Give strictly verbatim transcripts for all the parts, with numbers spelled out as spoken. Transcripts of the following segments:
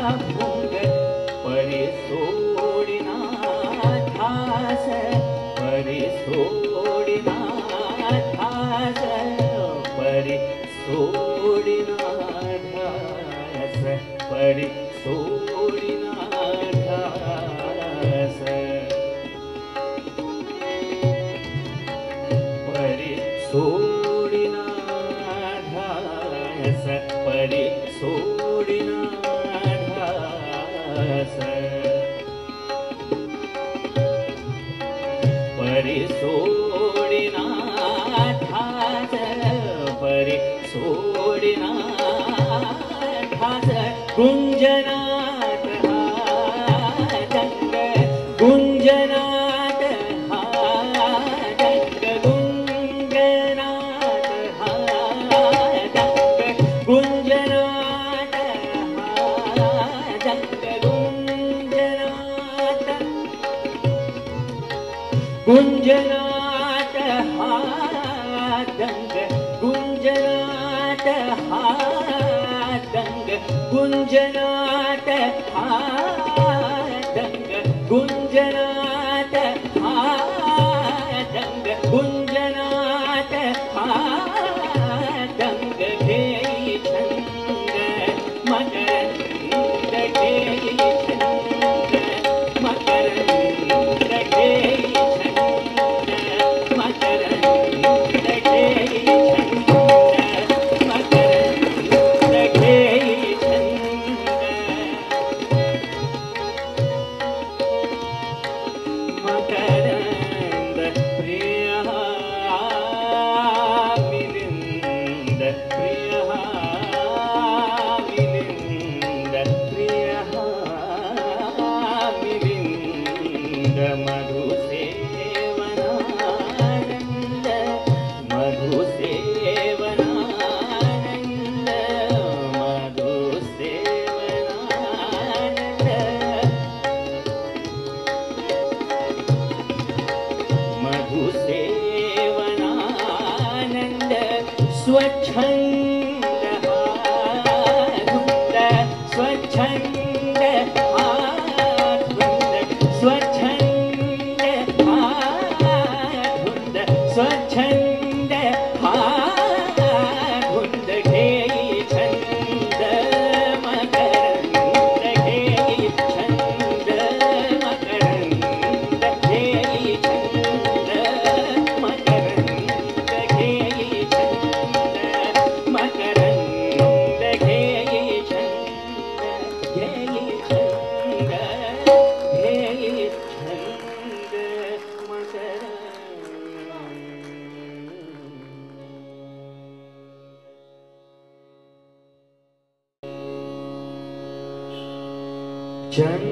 भुंग परी सोडिना ध्यास परी सोडिना ध्यास परी सोडिना ध्यास परी सोडिना ध्यास परी सोडिना ध्यास परी सोडिना ध्यास परी सोडिना ध्यास परी सोडिना ध्यास गुंजनात हा दंग गुंजनात हा दंग गुंजनात हा दंग गुंजनात हा दंग गुंजनात गुंजनात हा दंग गुंजनात हा दंग गुंजनात हा दंग गुंजनात हा दंग गुंजनात हा दंग घेई छंद मकरंद घेई छंद मकरंद घेई छंद मकरंद घेई छंद मकरंद घेई छंद मकरंद प्रिय मिलिंद प्रिय मिलिंद प्रिय मिलिंद मधुसेवनानंद मधुसेवनानंद मधुसेवनानंद मधुसेवनानंद स्वच्छंद हा धुंद स्वच्छंद हा धुंद स्वच्छंद हा धुंद स्वच्छंद हा धुंद घेई छंद मकरंद घेई छंद मकरंद घेई छंद मकरंद घेई छंद मकरंद घेई छंद घेई छंद घेई छंद मकरंद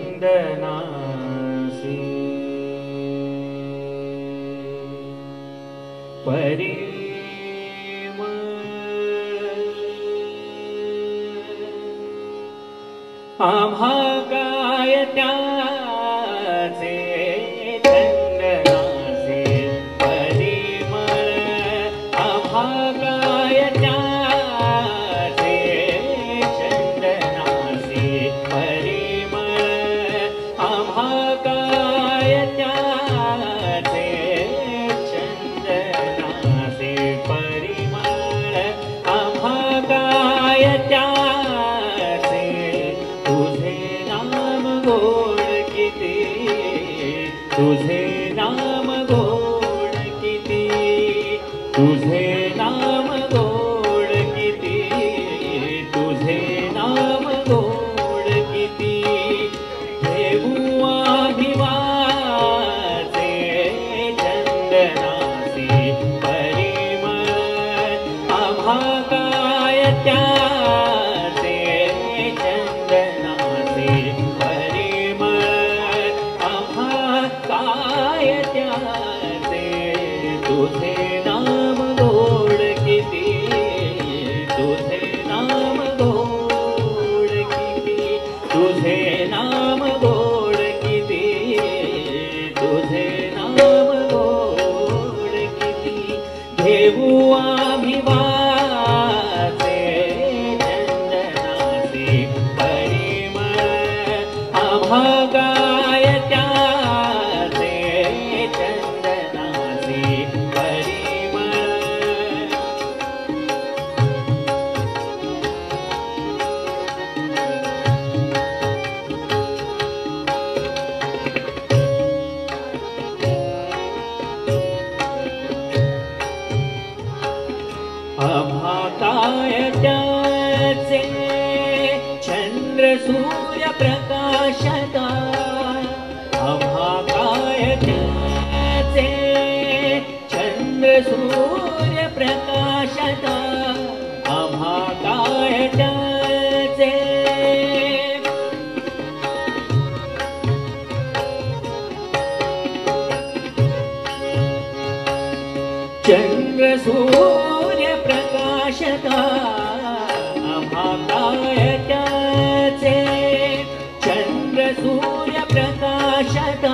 चंदनासी परिमळ आम्हा काय त्याचे चंदनाचे परिमळ आम्हा काय त्याचे चंदनाचे परिमळ आम्हा काय त्याचे चंदनाचे परिमळ आम्हा काय त्याचे तुझे नाम गोड किती तुझे नाम गोड किती तुझे नाम गोड किती तुझे नाम गोड किती देऊ आदिवासे चंदनाचे परिमळ आम्हा काय त्याचे चंदनाचे परिमळ आम्हा काय त्याचे तुझे नाम गोड किती तुझे नाम गोड किती तुझे नाम गोड किती तुझे नाम गोड किती घेऊ आम्ही वाचे चंदनाचे परिमळ अभागाय त्याचे चंदनासी परिमळ अभागाय त्याचे चंद्र सूर्य प्रकाशता अभागाय त्याचे चंद्र सूर्य प्रकाशता अभागाय त्याचे चंद्र सूर्य प्रकाशता अभागाय त्याचे चंद्र सूर्य प्रकाशता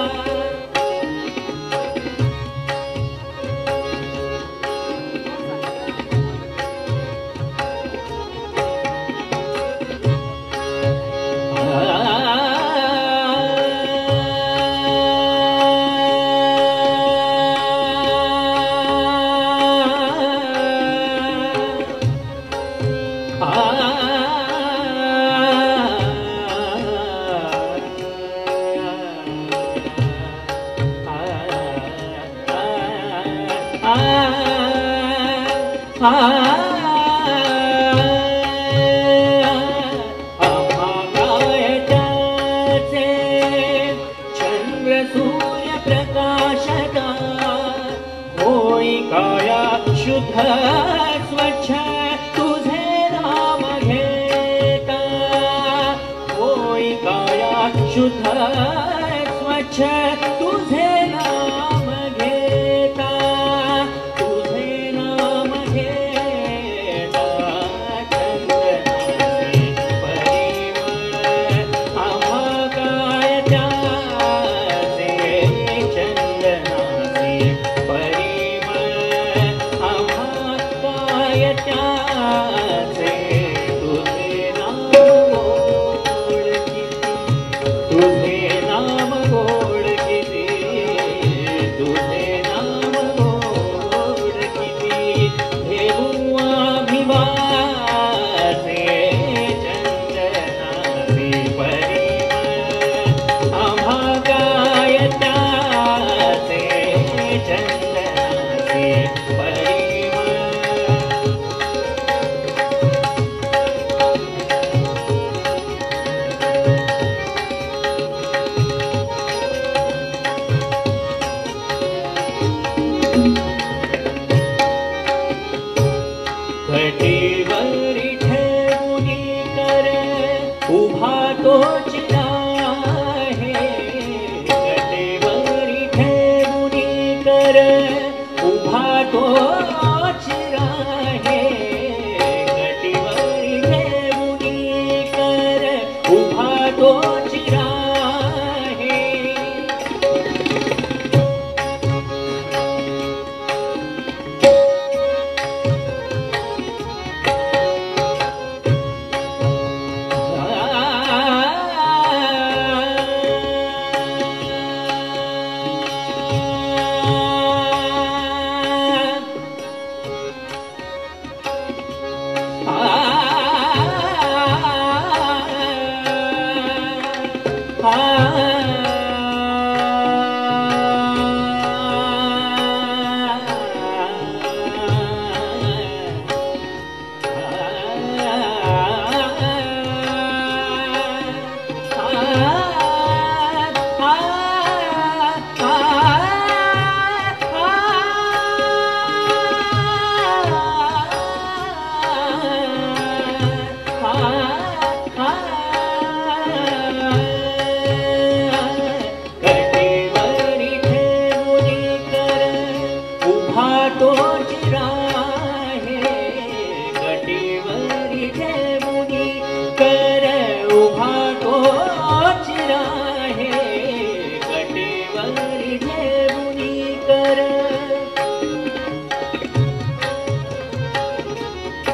अभागाय त्याचे चंद्र सूर्य प्रकाशता होई काया शुद्ध स्वच्छ तुझे नाम घेता होई काया शुद्ध स्वच्छ तुझे नाम घेता तुझे नाम घेता चंदनासी परिमळ अभागाय त्याचे चंदनासी परिमळ अभागाय त्याचे तुझे नाम गोड किती तुझे नाम गोड किती तुझे नाम गोड किती घेऊ अभिवाचे चंदनासी परिमळ अभागाय त्याचे चंदनासी परिमळ घटीवरी ठेवूनी कर उभा तोच आहे घटीवरी ठेवूनी कर उभा तोच आहे घटीवरी ठेवूनी कर उभा तोच आहे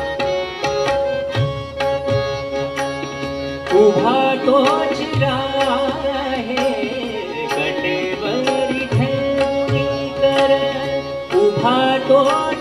उभा तोच राहे तोच